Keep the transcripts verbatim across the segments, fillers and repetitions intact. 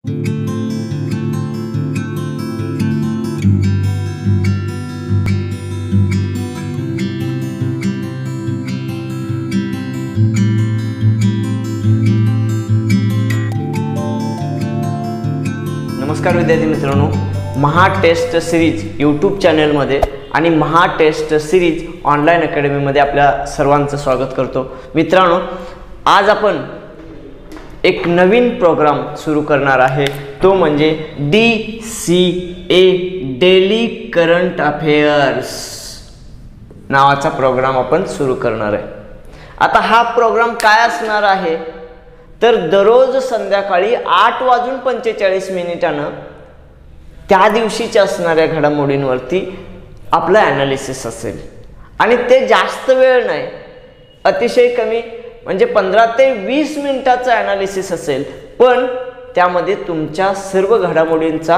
नमस्कार विद्यार्थी मित्रांनो, महा टेस्ट सिरीज यूट्यूब चॅनलमध्ये आणि महा टेस्ट सिरीज ऑनलाईन अकॅडमीमध्ये आपल्या सर्वांचं स्वागत करतो। मित्रांनो, आज आपण एक नवीन प्रोग्राम सुरू करणार आहे, तो म्हणजे D C A daily current affairs नावाचा प्रोग्राम आपण सुरू करणार आहे। आता हा प्रोग्राम काय असणार आहे तर दररोज संध्याकाळी आठ वाजून पंचेचाळीस मिनिटांना त्या दिवशीच्या असणाऱ्या घडामोडींवरती आपलं ॲनालिसिस असेल आणि ते जास्त वेळ नाही, अतिशय कमी म्हणजे पंधरा ते वीस मिनिटाचं ॲनालिसिस असेल, पण त्यामध्ये तुमच्या सर्व घडामोडींचा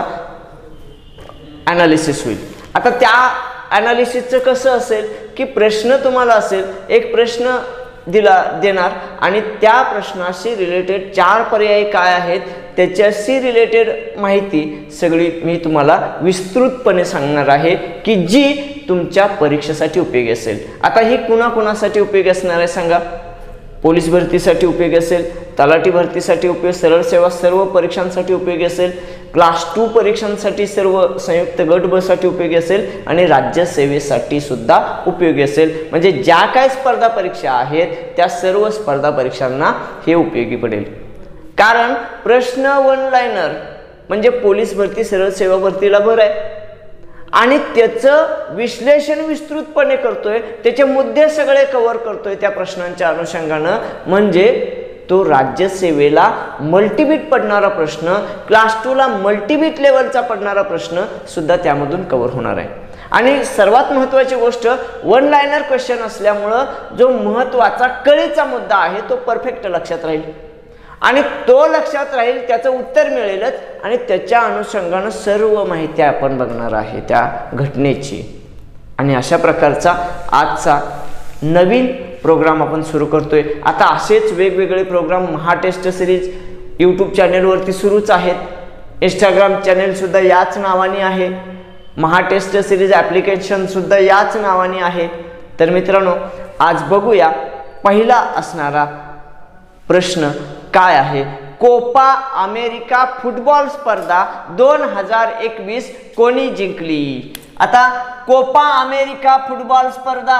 ॲनालिसिस होईल। आता त्या ॲनालिसिसचं कसं असेल की प्रश्न तुम्हाला असेल, एक प्रश्न दिला देणार आणि त्या प्रश्नाशी रिलेटेड चार पर्याय काय आहेत त्याच्याशी रिलेटेड माहिती सगळी मी तुम्हाला विस्तृतपणे सांगणार आहे की जी तुमच्या परीक्षेसाठी उपयोगी असेल। आता ही कुणा कुणासाठी उपयोगी असणार आहे सांगा? पोलीस भरतीसाठी उपयोगी असेल, तलाठी भरतीसाठी उपयोग, सरळ सेवा सर्व परीक्षांसाठी उपयोगी असेल, क्लास टू परीक्षांसाठी सर्व संयुक्त गट ब साठी उपयोगी असेल आणि राज्यसेवेसाठी सुद्धा उपयोगी असेल। म्हणजे ज्या काय स्पर्धा परीक्षा आहेत त्या सर्व स्पर्धा परीक्षांना हे उपयोगी पडेल। कारण प्रश्न वन लाइनर म्हणजे पोलीस भरती सरळ सेवा भरतीला भर आहे आणि त्याचं विश्लेषण विस्तृतपणे करतोय, त्याचे मुद्दे सगळे कव्हर करतोय त्या प्रश्नांच्या अनुषंगानं, म्हणजे तो राज्यसेवेला मल्टीबिट पडणारा प्रश्न, क्लास टू ला मल्टीबिट लेवलचा पडणारा प्रश्न सुद्धा त्यामधून कव्हर होणार आहे। आणि सर्वात महत्त्वाची गोष्ट, वन लाइनर क्वेश्चन असल्यामुळं जो महत्त्वाचा कळीचा मुद्दा आहे तो परफेक्ट लक्षात राहील आणि तो लक्षात राहील, त्याचं उत्तर मिळेलच आणि त्याच्या अनुषंगानं सर्व माहिती आपण बघणार आहे त्या घटनेची। आणि अशा प्रकारचा आजचा नवीन प्रोग्राम आपण सुरू करतोय। आता असेच वेगवेगळे programme Maha test series YouTube चॅनेलवरती सुरूच आहेत। इंस्टाग्राम चॅनेल सुद्धा याच नावाने आहे, महा टेस्ट सिरीज ॲप्लिकेशन सुद्धा याच नावाने आहे। तर मित्रांनो, आज बघूया पहिला असणारा प्रश्न काय आहे। कोपा अमेरिका फुटबॉल स्पर्धा दोन हजार एकवीस कोणी जिंकली? आता कोपा अमेरिका फुटबॉल स्पर्धा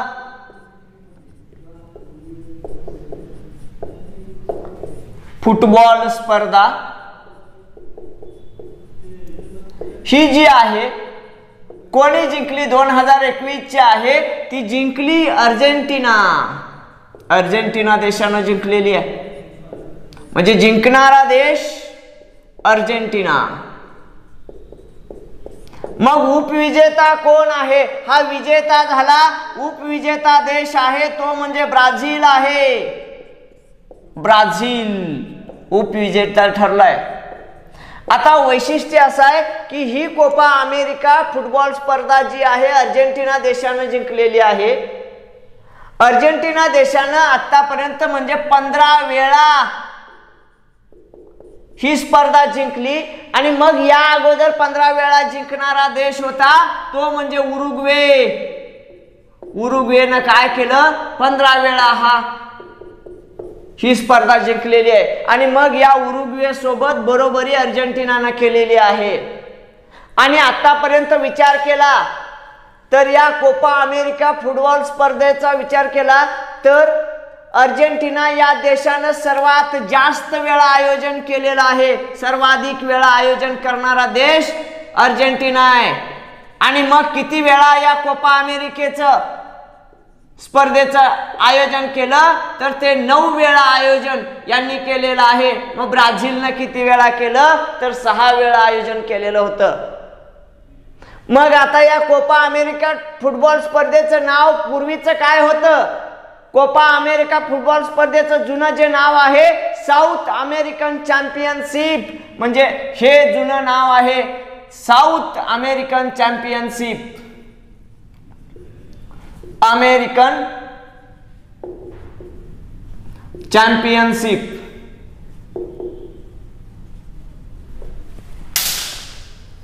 फुटबॉल स्पर्धा ही जी आहे कोणी जिंकली? दोन हजार एकवीस ची आहे, ती जिंकली अर्जेंटिना। अर्जेंटिना देशाने जिंकलेली आहे, म्हणजे जिंकणारा देश अर्जेंटिना। मग उपविजेता कोण आहे? हा विजेता झाला, उपविजेता देश आहे तो म्हणजे ब्राझील आहे। ब्राझील उपविजेता ठरलाय। आता वैशिष्ट्य असं आहे की ही कोपा अमेरिका फुटबॉल स्पर्धा जी आहे अर्जेंटिना देशाने जिंकलेली आहे। अर्जेंटिना देशाने आतापर्यंत म्हणजे पंधरा वेळा ही स्पर्धा जिंकली आणि मग या अगोदर पंधरा वेळा जिंकणारा देश होता तो म्हणजे उरुग्वे। उरुग्वेनं काय केलं? पंधरा वेळा हा ही स्पर्धा जिंकलेली आहे आणि मग या उरुग्वे सोबत बरोबरी अर्जेंटिनाने केलेली आहे। आणि आतापर्यंत विचार केला तर या कोपा अमेरिका फुटबॉल स्पर्धेचा विचार केला तर अर्जेंटिना या देशाने सर्वात जास्त वेळा आयोजन केलेलं आहे। सर्वाधिक वेळा आयोजन करणारा देश अर्जेंटिना आहे। आणि मग किती वेळा या कोपा अमेरिकेचं स्पर्धेचं आयोजन केलं तर ते नऊ वेळा आयोजन यांनी केलेलं आहे। मग ब्राझीलने किती वेळा केलं तर सहा वेळा आयोजन केलेलं होतं। मग आता या कोपा अमेरिका फुटबॉल स्पर्धेचं नाव पूर्वीचं काय होतं? कोपा अमेरिका फुटबॉल स्पर्धेचं जुनं जे नाव आहे साऊथ अमेरिकन चॅम्पियनशिप, म्हणजे हे जुनं नाव आहे South American championship. American championship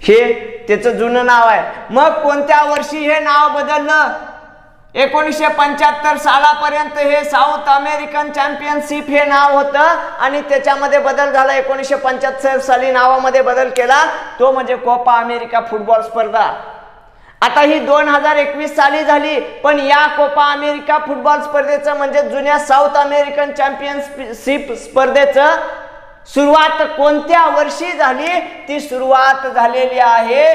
हे त्याचं जुनं नाव आहे. मग कोणत्या वर्षी हे नाव बदललं? एकोणीसशे पंच्याहत्तर सालापर्यंत हे साऊथ अमेरिकन चॅम्पियनशिप हे नाव होतं आणि त्याच्यामध्ये बदल झाला. एकोणीसशे पंच्याहत्तर साली नावामध्ये बदल केला, तो म्हणजे कोपा अमेरिका फुटबॉल स्पर्धा. आता ही दोन हजार एकवीस साली झाली, पण या कोपा अमेरिका फुटबॉल स्पर्धेचं म्हणजे जुन्या साऊथ अमेरिकन चॅम्पियनशिप स्पर्धेचं सुरुवात कोणत्या वर्षी झाली? ती सुरुवात झालेली आहे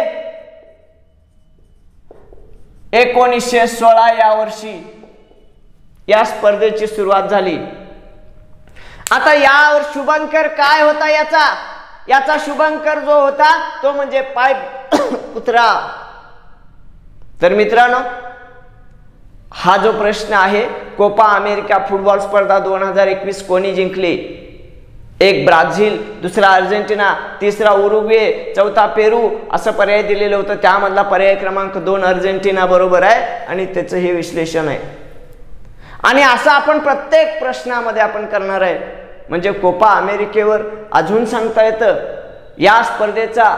एकोणीसशे सोळा या वर्षी या स्पर्धेची सुरुवात झाली. आता यावर शुभंकर काय होता? याचा याचा शुभंकर जो होता तो म्हणजे पाय कुत्रा. तर मित्रांनो, हा जो प्रश्न आहे, कोपा अमेरिका फुटबॉल स्पर्धा दोन हजार एकवीस कोणी जिंकली? एक ब्राझील, दुसरा अर्जेंटिना, तिसरा उरुग्वे, चौथा पेरू असं पर्याय दिलेलं होतं. त्यामधला पर्याय क्रमांक दोन अर्जेंटिना बरोबर आहे आणि त्याचं हे विश्लेषण आहे. आणि असं आपण प्रत्येक प्रश्नामध्ये आपण करणार आहे. म्हणजे कोपा अमेरिकेवर अजून सांगता येतं. या स्पर्धेचा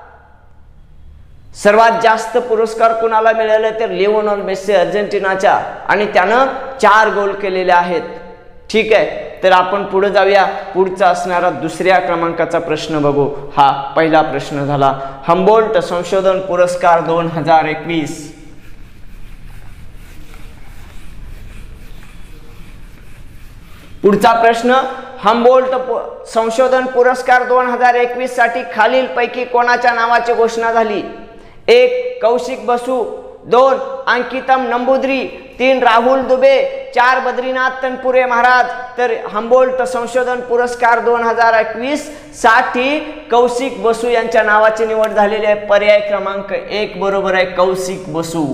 सर्वात जास्त पुरस्कार कुणाला मिळाले? तर लिओनेल मेसी अर्जेंटिनाच्या, आणि त्यानं चार गोल केलेले आहेत. ठीक आहे, तर आपण पुढे जाऊया. पुढचा असणारा दुसऱ्या क्रमांकाचा प्रश्न बघू. हा पहिला प्रश्न झाला हम्बोल्ट संशोधन पुरस्कार दोन हजार एकवीस. पुढचा प्रश्न, हम्बोल्ट संशोधन पुरस्कार दोन हजार एकवीस साठी खालील पैकी कोणाच्या नावाची घोषणा झाली? एक कौशिक बसू, दोन अंकितम नंबूद्री, तीन राहुल दुबे, चार बद्रीनाथ तनपुरे महाराज. तर हम्बोल्ट संशोधन पुरस्कार दोन हजार एकवीस साठी कौशिक बसू यांच्या नावाची निवड झालेली आहे. पर्याय क्रमांक एक बरोबर आहे, कौशिक बसू.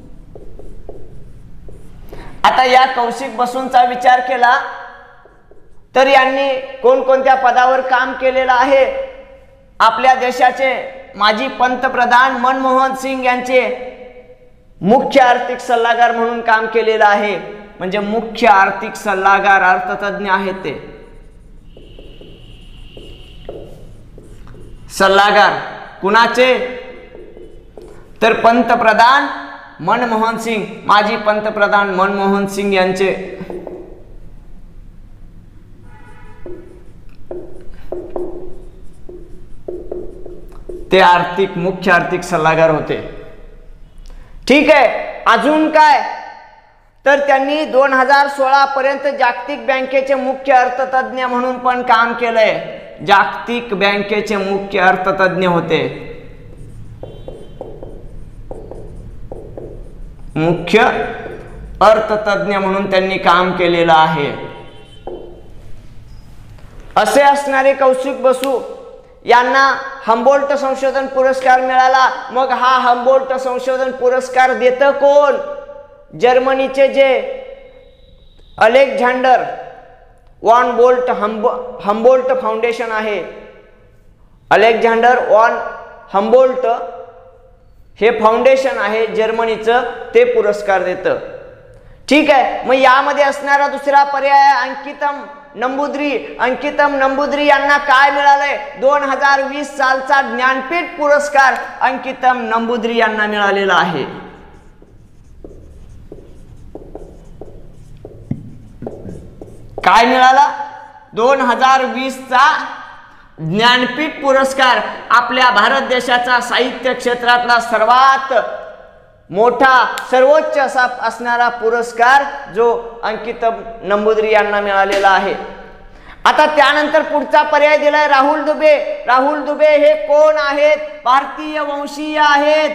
आता या कौशिक बसूंचा विचार केला तर यांनी कोणकोणत्या पदावर काम केलेलं आहे? आपल्या देशाचे माजी पंतप्रधान मनमोहन सिंग यांचे मुख्य आर्थिक सल्लागार म्हणून काम केलेलं आहे. म्हणजे मुख्य आर्थिक सल्लागार, अर्थतज्ञ आहेत ते. सल्लागार कुणाचे? तर पंतप्रधान मनमोहन सिंग, माजी पंतप्रधान मनमोहन सिंग यांचे. ते आर्थिक मुख्य आर्थिक सल्लागार होते. ठीक आहे, अजून काय? तर त्यांनी दोन हजार सोळा पर्यंत जागतिक बँकेचे मुख्य अर्थतज्ञ म्हणून पण काम केलंय. जागतिक बँकेचे मुख्य अर्थतज्ञ होते. मुख्य अर्थतज्ञ म्हणून त्यांनी काम केलेलं आहे. असे असणारे कौशिक बसू यांना हम्बोल्ट संशोधन पुरस्कार मिळाला. मग हा हम्बोल्ट संशोधन पुरस्कार देतं कोण? जर्मनीचे जे अलेक्झांडर वॉन बोल्ट हम्बो हम्बोल्ट फाउंडेशन आहे. अलेक्झांडर वॉन हम्बोल्ट हे फाउंडेशन आहे जर्मनीचं, ते पुरस्कार देतं. ठीक आहे, मग यामध्ये असणारा दुसरा पर्याय अंकितम नंबूद्री. अंकितम नंबूद्री यांना काय मिळालंय? दोन हजार वीस सालचा ज्ञानपीठ पुरस्कार अंकितम नंबूद्री यांना मिळालेला आहे. काय मिळाला? दोन हजार वीस चा ज्ञानपीठ पुरस्कार. आपल्या भारत देशाचा साहित्य क्षेत्रातला सर्वात मोठा सर्वोच्च असा असणारा पुरस्कार जो अंकितम नंबूद्री यांना मिळालेला आहे. आता त्यानंतर पुढचा पर्याय दिलाय राहुल दुबे. राहुल दुबे हे कोण आहेत? भारतीय वंशीय आहेत.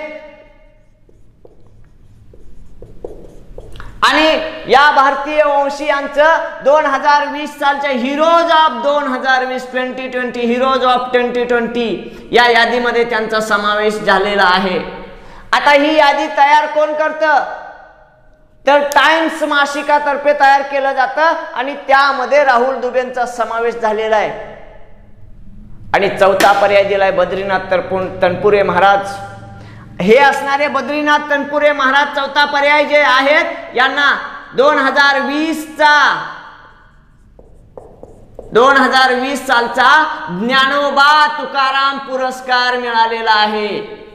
आणि या भारतीय वंशीयांचं दोन हजार वीस सालच्या हिरोज ऑफ दोन हजार वीस twenty twenty heroes of twenty twenty या यादीमध्ये त्यांचा समावेश झालेला आहे. आता ही यादी तयार कोण करतं? तर टाइम्स मासिकातर्फे तयार केलं जातं आणि त्यामध्ये राहुल दुबेंचा समावेश झालेला आहे. आणि चौथा पर्याय दिलाय बद्रीनाथ तनपुरे महाराज. हे असणारे बद्रीनाथ तनपुरे महाराज चौथा पर्याय जे आहेत यांना दोन हजार वीस चा दोन हजार वीस सालचा ज्ञानोबा तुकाराम पुरस्कार मिळालेला आहे।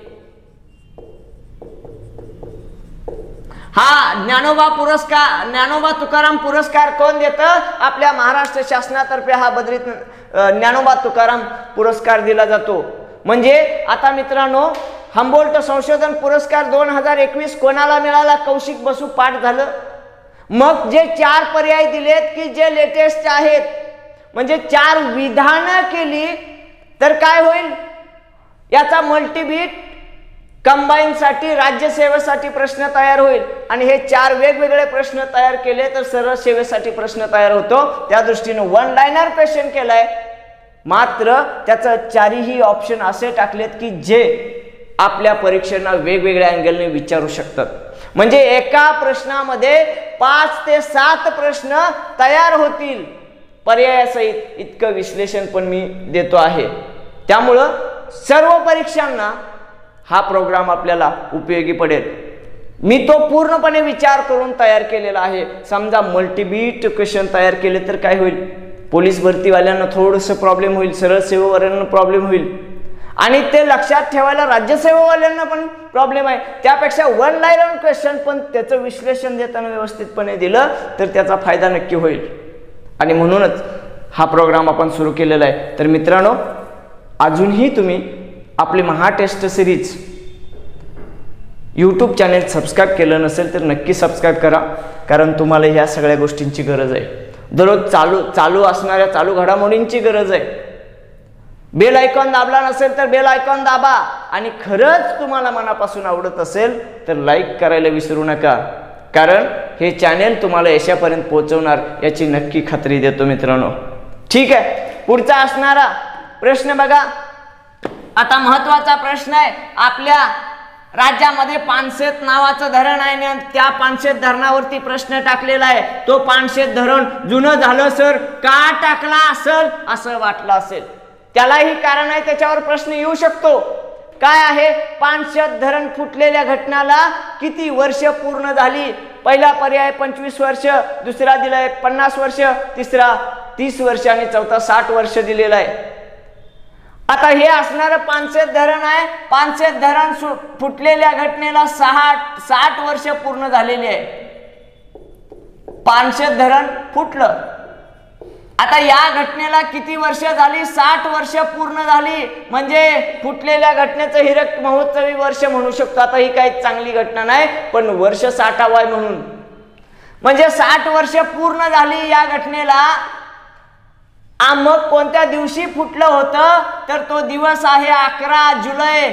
हा ज्ञानोबा पुरस्कार, ज्ञानोबा तुकाराम पुरस्कार कोण देतं? आपल्या महाराष्ट्र शासनातर्फे हा बद्री ज्ञानोबा तुकाराम पुरस्कार दिला जातो। म्हणजे आता मित्रांनो, हम्बोल्ट संशोधन पुरस्कार दोन हजार एकवीस कोणाला मिळाला? कौशिक बसू पाठ झालं। मग जे चार पर्याय दिलेत की जे लेटेस्ट आहेत, म्हणजे चार विधानं केली तर काय होईल? याचा मल्टीबीट कंबाईन साठी राज्यसेवेसाठी प्रश्न तयार होईल आणि हे चार वेगवेगळे प्रश्न तयार केले तर सरळ सेवेसाठी प्रश्न तयार होतो। त्या दृष्टीने वन लाइनर क्वेश्चन केलाय, मात्र त्याचं चारही ऑप्शन असे टाकलेत की जे आपल्या परीक्षेना वेगवेगळ्या अँगलने विचारू शकतात। म्हणजे एका प्रश्नामध्ये पाच ते सात प्रश्न तयार होतील पर्यायासहित, इतकं विश्लेषण पण मी देतो आहे। त्यामुळं सर्व परीक्षांना हा प्रोग्राम आपल्याला उपयोगी पडेल। मी तो पूर्णपणे विचार करून तयार केलेला आहे। समजा मल्टीबीट क्वेश्चन तयार केले तर काय होईल? पोलीस भरतीवाल्यांना थोडंसं प्रॉब्लेम होईल, सरळ सेवेवाल्यांना प्रॉब्लेम होईल आणि ते लक्षात ठेवायला राज्यसेवेवाल्यांना पण प्रॉब्लेम आहे। त्यापेक्षा वन लाइनर क्वेश्चन पण त्याचं विश्लेषण देताना व्यवस्थितपणे दिलं तर त्याचा फायदा नक्की होईल आणि म्हणूनच हा प्रोग्राम आपण सुरू केलेला आहे। तर मित्रांनो, अजूनही तुम्ही आपली Maha test series YouTube channel subscribe केलं नसेल तर नक्की सबस्क्राईब करा, कारण तुम्हाला ह्या सगळ्या गोष्टींची गरज आहे। दररोज चालू चालू असणाऱ्या चालू घडामोडींची गरज आहे। बेल आयकॉन दाबला नसेल तर बेल आयकॉन दाबा आणि खरंच तुम्हाला मनापासून आवडत असेल तर लाईक करायला विसरू नका, कारण हे चॅनेल तुम्हाला यशापर्यंत पोहोचवणार याची नक्की खात्री देतो मित्रांनो। ठीक आहे, पुढचा असणारा प्रश्न बघा। आता महत्वाचा प्रश्न आहे, आपल्या राज्यामध्ये पानशेत नावाचं धरण आहे आणि त्या पानशेत धरणावरती प्रश्न टाकलेला आहे। तो पानशेत धरण जुनं झालं सर, का टाकला असेल असं वाटलं असेल, त्यालाही कारण आहे, त्याच्यावर प्रश्न येऊ शकतो। काय आहे? पानशेत धरण फुटलेल्या घटनाला किती वर्ष पूर्ण झाली? पहिला पर्याय पंचवीस वर्ष, दुसरा दिलाय पन्नास वर्ष, तिसरा तीस वर्ष आणि चौथा साठ वर्ष दिलेला आहे। आता हे असणारं पानशेत धरण आहे। पानशेत धरण फुटलेल्या घटनेला सहा साठ वर्ष पूर्ण झालेली आहे। पानशेत धरण फुटलं, आता या घटनेला किती वर्ष झाली? साठ वर्ष पूर्ण झाली, म्हणजे फुटलेल्या घटनेचं हिरक महोत्सवी वर्ष म्हणू शकतो। आता ही काही चांगली घटना नाही, पण वर्ष साठावं आहे म्हणून, म्हणजे साठ वर्ष पूर्ण झाली या घटनेला। मग कोणत्या दिवशी फुटलं होतं? तर तो दिवस आहे अकरा जुलै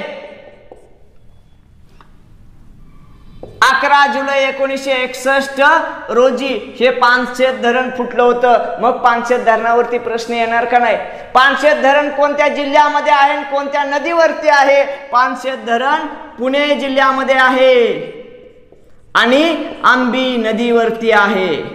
अकरा जुलै एकोणीसशे एकसष्ट रोजी हे पानशेत धरण फुटलं होतं। मग पानशेत धरणावरती प्रश्न येणार का नाही? पानशेत धरण कोणत्या जिल्ह्यामध्ये आहे आणि कोणत्या नदीवरती आहे? पानशेत धरण पुणे जिल्ह्यामध्ये आहे आणि आंबी नदीवरती आहे।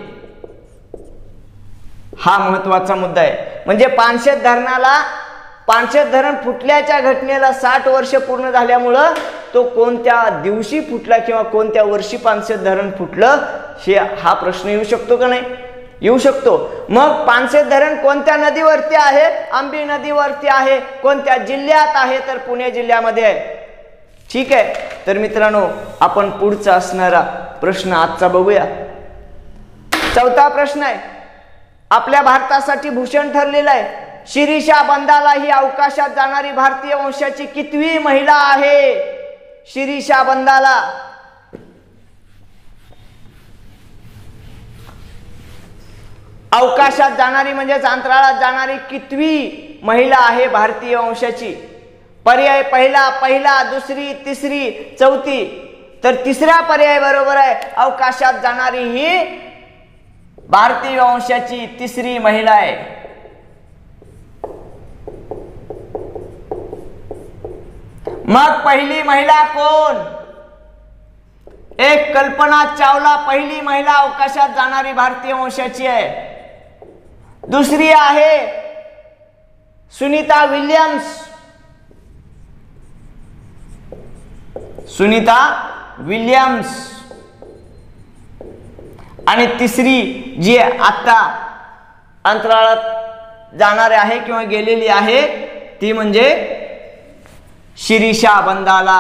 हा महत्वाचा मुद्दा आहे। म्हणजे पानशेत धरणाला पानशेत धरण फुटल्याच्या घटनेला साठ वर्ष पूर्ण झाल्यामुळं तो कोणत्या दिवशी फुटला किंवा कोणत्या वर्षी पानशेत धरण फुटलं हे हा प्रश्न येऊ शकतो का नाही? येऊ शकतो। मग पानशेत धरण कोणत्या नदीवरती आहे? आंबी नदीवरती आहे। कोणत्या जिल्ह्यात आहे? तर पुणे जिल्ह्यामध्ये आहे। ठीक आहे, तर मित्रांनो, आपण पुढचा असणारा प्रश्न आजचा बघूया। चौथा प्रश्न आहे, आपल्या भारतासाठी भूषण ठरलेला आहे। शिरीषा बंदाला ही अवकाशात जाणारी भारतीय वंशाची कितवी महिला आहे? शिरीषा बंदाला अवकाशात जाणारी म्हणजेच अंतराळात जाणारी कितवी महिला आहे भारतीय वंशाची? पर्याय पहिला पहिला दुसरी तिसरी चौथी, तर तिसरा पर्याय बरोबर आहे। अवकाशात जाणारी ही भारतीय वंशाची तिसरी महिला आहे। मग पहिली महिला कोण? एक कल्पना चावला पहिली महिला अवकाशात जाणारी भारतीय वंशाची आहे। दुसरी आहे सुनीता विल्यम्स सुनीता विल्यम्स आणि तिसरी जी आता अंतराळात जाणार आहे किंवा गेलेली आहे ती म्हणजे शिरीषा बंदाला.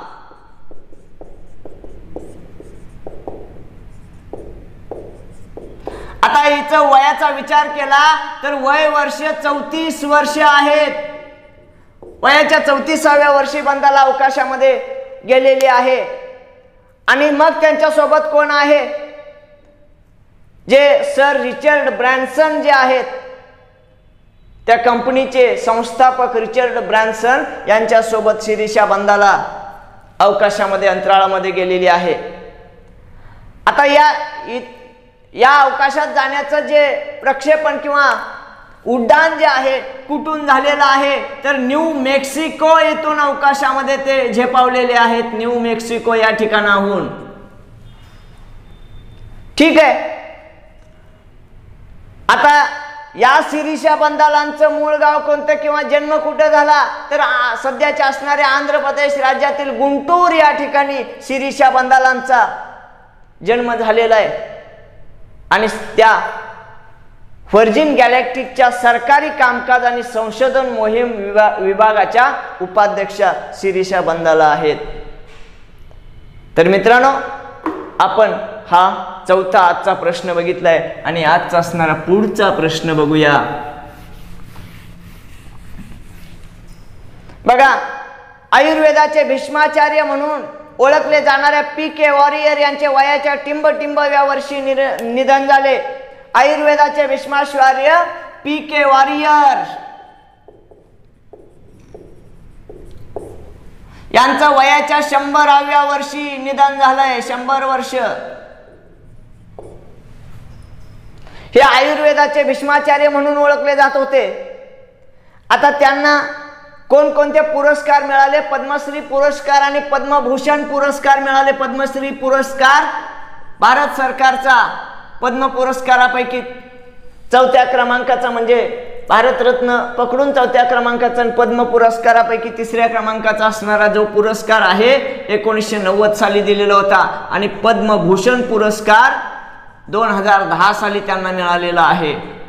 आता हिचं वयाचा विचार केला तर वय वर्ष चौतीस वर्ष आहेत. वयाच्या चौतीसाव्या वर्षी बंदाला अवकाशामध्ये गेलेली आहे. आणि मग त्यांच्या सोबत कोण आहे, जे सर रिचर्ड ब्रॅन्सन जे आहेत, त्या कंपनीचे संस्थापक रिचर्ड ब्रॅन्सन यांच्या सोबत शिरीषा बंदाला अवकाशामध्ये अंतराळामध्ये गेलेली आहे. आता या या अवकाशात जाण्याचं जे प्रक्षेपण किंवा उड्डाण जे आहे कुठून झालेलं आहे तर न्यू मेक्सिको येथून अवकाशामध्ये ते झेपावलेले आहेत. न्यू मेक्सिको या ठिकाणाहून. ठीक आहे. आता या शिरीषा बंदालांचं मूळ गाव कोणतं किंवा जन्म कुठे झाला तर सध्याच्या असणाऱ्या आंध्र प्रदेश राज्यातील गुंटूर या ठिकाणी शिरीषा बंदालांचा जन्म झालेला आहे. आणि त्या व्हर्जिन गॅलेक्टिकच्या सरकारी कामकाज आणि संशोधन मोहीम विभागाच्या उपाध्यक्षा शिरीषा बंदाला आहेत. तर मित्रांनो, आपण हा चौथा आजचा प्रश्न बघितलाय आणि आजचा असणारा पुढचा प्रश्न बघूया. बघा, आयुर्वेदाचे भीष्माचार्य म्हणून ओळखले जाणाऱ्या पी के वॉरियर यांचे वयाच्या टिंबटिंबव्या वर्षी निधन झाले. आयुर्वेदाचे भीष्माचार्य पी के वॉरियर यांचं वयाच्या शंभराव्या वर्षी निधन झालंय. शंभर वर्ष. हे आयुर्वेदाचे भीष्माचार्य म्हणून ओळखले जात होते. आता त्यांना कोणकोणते पुरस्कार मिळाले? पद्मश्री पुरस्कार आणि पद्मभूषण पुरस्कार मिळाले. पद्मश्री पुरस्कार भारत सरकारचा पद्म पुरस्कारापैकी चौथ्या क्रमांकाचा म्हणजे भारतरत्न पकडून चौथ्या क्रमांकाचा आणि पद्म पुरस्कारापैकी तिसऱ्या क्रमांकाचा असणारा जो पुरस्कार आहे एकोणीसशे नव्वद साली दिलेला होता. आणि पद्मभूषण पुरस्कार दोन हजार दहा साली त्यांना मिळालेला आहे.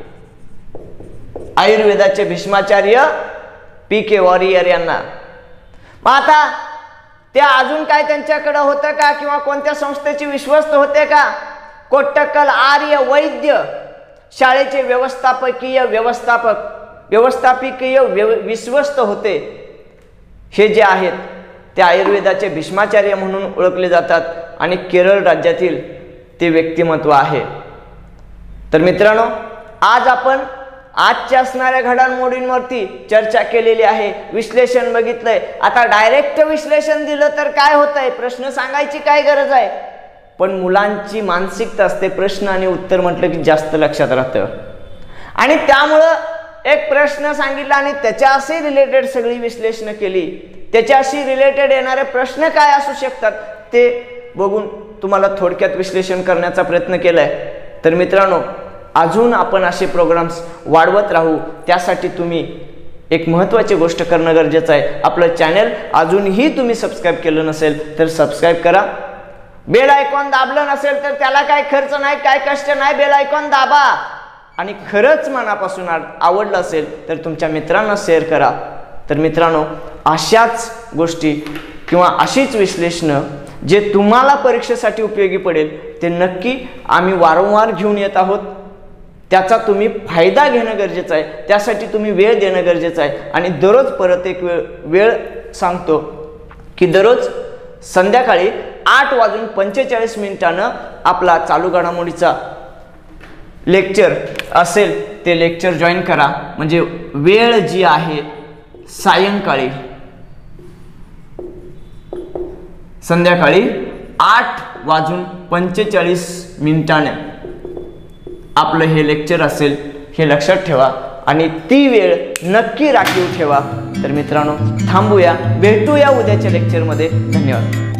आयुर्वेदाचे भीष्माचार्य पी के वॉरियर यांना. मग आता त्या अजून काय त्यांच्याकडे होतं का किंवा कोणत्या संस्थेचे विश्वस्त होते का? कोट्टक्कल आर्य वैद्य शाळेचे व्यवस्थापकीय व्यवस्थापक व्यवस्थापकीय विश्वस्त होते. हे जे आहेत ते आयुर्वेदाचे भीष्माचार्य म्हणून ओळखले जातात आणि केरळ राज्यातील ते व्यक्तिमत्व आहे. तर मित्रांनो, आज आपण आजच्या असणाऱ्या घडामोडींवरती चर्चा केलेली आहे, विश्लेषण बघितलंय. आता डायरेक्ट विश्लेषण दिलं तर काय होतंय, प्रश्न सांगायची काय गरज आहे. पण मुलांची मानसिकता असते, प्रश्न आणि उत्तर म्हटलं की जास्त लक्षात राहतं. आणि त्यामुळं एक प्रश्न सांगितला आणि त्याच्याशी रिलेटेड सगळी विश्लेषण केली. त्याच्याशी रिलेटेड येणारे प्रश्न काय असू शकतात ते बघून तुम्हाला थोडक्यात विश्लेषण करण्याचा प्रयत्न केलाय. तर मित्रांनो, अजून आपण असे प्रोग्राम्स वाढवत राहू. त्यासाठी तुम्ही एक महत्त्वाची गोष्ट करणं गरजेचं आहे. आपलं चॅनल अजूनही तुम्ही सबस्क्राईब केलं नसेल तर सबस्क्राईब करा. बेल आयकॉन दाबलं नसेल तर त्याला काय खर्च नाही, काय कष्ट नाही. बेल आयकॉन दाबा. आणि खरंच मनापासून आवडलं असेल तर तुमच्या मित्रांना शेअर करा. तर मित्रांनो, अशाच गोष्टी किंवा अशीच विश्लेषणं जे तुम्हाला परीक्षेसाठी उपयोगी पडेल ते नक्की आम्ही वारंवार घेऊन येत आहोत. त्याचा तुम्ही फायदा घेणं गरजेचं आहे. त्यासाठी तुम्ही वेळ देणं गरजेचं आहे. आणि दररोज परत एक वेळ वेळ सांगतो की दररोज संध्याकाळी आठ वाजून पंचेचाळीस मिनिटानं आपला चालू घडामोडीचा लेक्चर असेल ते लेक्चर जॉईन करा. म्हणजे वेळ जी आहे सायंकाळी संध्याकाळी आठ वाजून पंचेचाळीस मिनिटाने आपलं हे लेक्चर असेल हे लक्षात ठेवा आणि ती वेळ नक्की राखीव ठेवा. तर मित्रांनो, थांबूया, भेटूया उद्याच्या लेक्चरमध्ये. धन्यवाद.